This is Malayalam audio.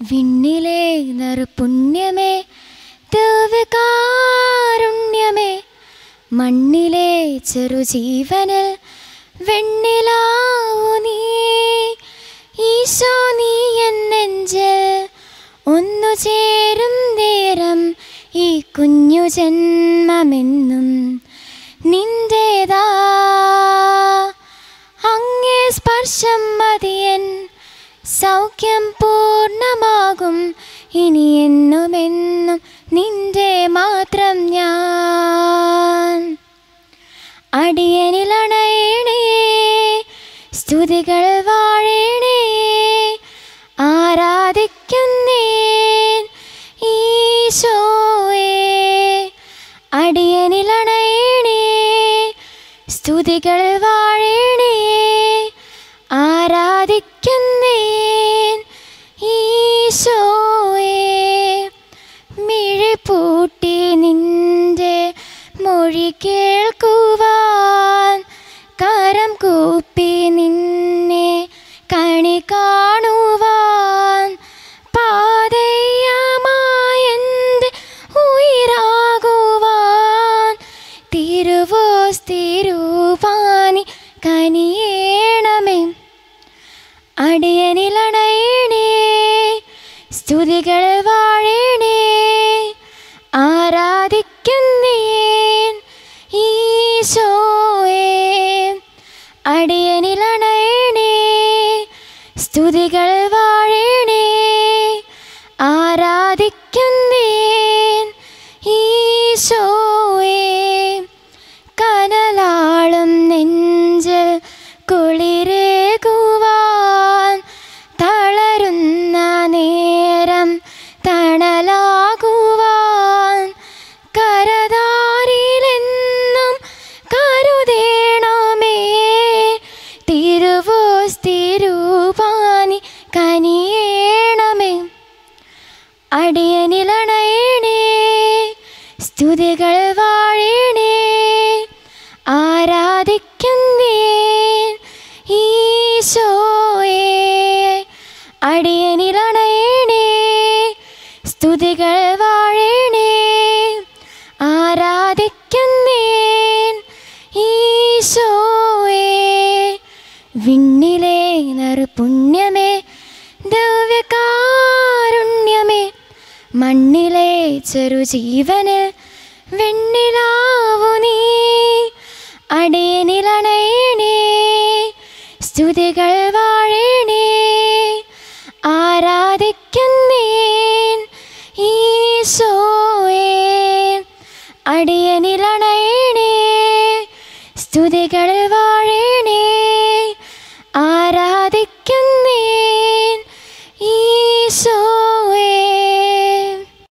വിണ്ണിലെ നറുപുണ്യമേ ദിവ്യകാരുണ്യമേ മണ്ണിലെ ചെറുജീവനിൽ വെണ്ണിലാവു നീ ഈശോ നീ എൻ നെഞ്ചിൽ ഒന്നു ചേരും നേരം ഈ കുഞ്ഞു ജന്മമെന്നും നിന്റേതാ അങ്ങേ സ്പർശം മതിയൻ സൗഖ്യം പൂർണ്ണമാകും ഇനി എന്നുമെന്നും നിന്റെ മാത്രം ഞാൻ അടിയനിലണയണേ സ്തുതികൾ വാഴണേ ആരാധിക്കുന്നേൻ ഈശോയെ അടിയനിലണയണേ സ്തുതികൾ വാഴണേ ആരാധിക്കുന്നേൻ ഈശോയെ മിഴിപൂട്ടി നിന്റെ മൊഴി കേൾക്കുവാൻ കരം കൂപ്പി നിന്നെ കണി കാണുവാൻ പാതയമായെൻ്റെ ഉയിരാകുവാൻ തിരുവോസ്തിരുവാനി കനിയേണമേ അടിയനിലണയണേ സ്തുതികൾ വാഴണേ ആരാധിക്കുന്നേൻ ഈശോയെ അടിയനിലണയണേ സ്തുതികൾ വാഴണേ ആരാധിക്കുന്നേൻ ഈശോയെ കനലാളും നെഞ്ചിൽ കുളിരേകുവാൻ തളരുന്ന നേരം തണലാകുവാൻ കരതാരിലെന്നും കരുതേണമേ തിരുവോസ്തിരുവാനി കനിയേണമേ അടിയനിലണയണേ സ്തുതികൾ വാഴണേ ആരാധിക്കുന്നേൻ ഈശോയെ അടിയനിലണയണേ സ്തുതികൾ വാഴണേ ആരാധിക്കുന്നേൻ ഈശോയെ വിണ്ണിലെ നറുപുണ്യമേ ദിവ്യകാരുണ്യമേ മണ്ണിലെ ചെറുജീവനിൽ വെണ്ണിലാവു നീ അടിയനിലണയണേ സ്തുതികൾ വാഴണേ ആരാധിക്കുന്നേൻ ഈശോയെ അടിയനിലണയണേ സ്തുതികൾ വാഴണേ ആരാധിക്കുന്നേൻ ഈശോ